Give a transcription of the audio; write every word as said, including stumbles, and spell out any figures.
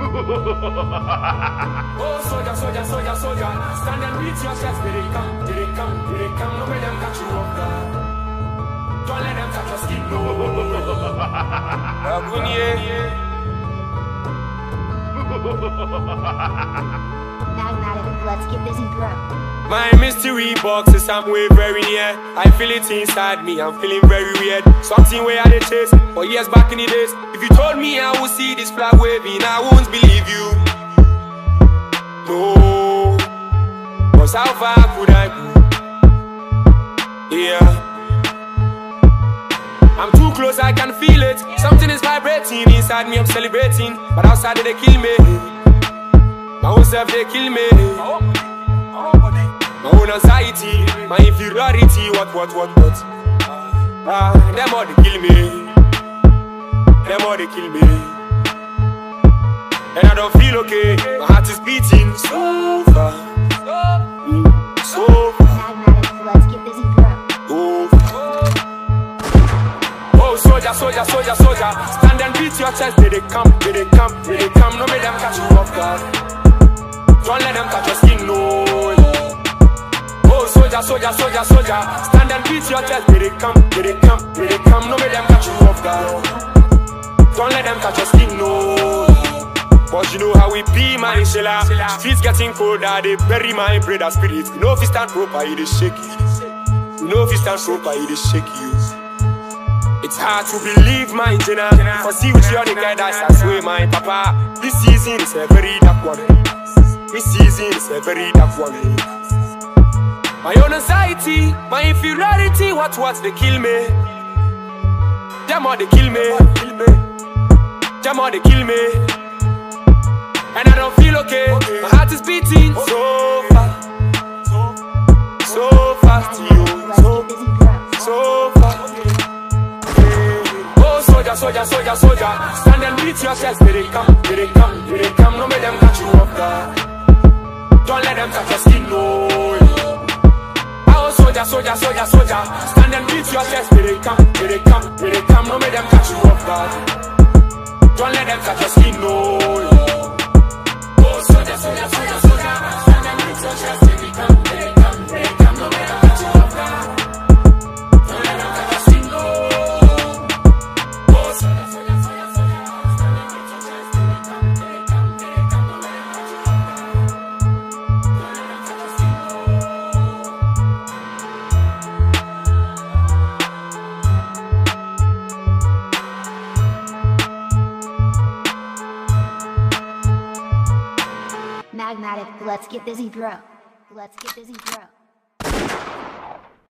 Oh, soldier, soldier, soldier, soldier, stand and beat your chest. Did it come, did it come, did it come? No make them catch you off guard. Don't let them touch your skin, no. Magmatic, let's get busy, bro. My mystery box is somewhere very near. I feel it inside me, I'm feeling very weird. Something where I did chase for years back in the days. If you told me I would see this flag waving, I won't believe you. No, cause how far could I go? Yeah, I'm too close, I can feel it. Something is vibrating inside me, I'm celebrating. But outside they kill me. My own self they kill me. My own anxiety, my inferiority, what, what, what, what. Ah, them all they kill me. Them all they kill me. And I don't feel okay, my heart is beating so far, mm, so far. Magmatic, let's get busy, bro. Oh, oh, soldier, soldier, soldier, soldier, stand and beat your chest. Did they come, did they come, did they come? No make them catch you off guard. Don't let them touch your skin, no. Soldier, soldier, soldier, soldier, stand and beat your chest. Did it come, did it come, did it come? No make them catch you off guard. Don't let them touch your skin, no. But you know how we be, my Shella. Streets getting colder, they bury my brother spirit. You know if you stand proper, you just shake you. You know if you stand proper, you just shake you. It's hard to believe, my Jenna. If I see with you, the guy that's I swear, my papa. This season is a very dark one. This season is a very dark one. My own anxiety, my inferiority, what, what, they kill me. Them all they kill me. Them all they kill me. And I don't feel okay, my heart is beating so fast, so fast, yo, so, so fast. Oh, soldier, soldier, soldier, soldier, stand and beat your chest. Did it come, did it come, did it come? No make them catch you off guard. Don't let them touch your skin, no. Soldier, soldier, soldier, soldier, stand and beat your chest. Did they come, did they come, did they come? No make them catch you off guard. Don't let them touch your skin, no. Oh, soldier, soldier, soldier, soldier, stand and beat your chest. Did they come, did they come, did they come? No make them catch you off guard. Don't let them touch your skin, no. Oh, soldier, soldier, soldier, soldier, stand and beat your chest. Did they come, did they come, did they come? No make them catch you off guard. Don't let them touch your skin, no. Magmatic, let's get busy, bro. Let's get busy, bro.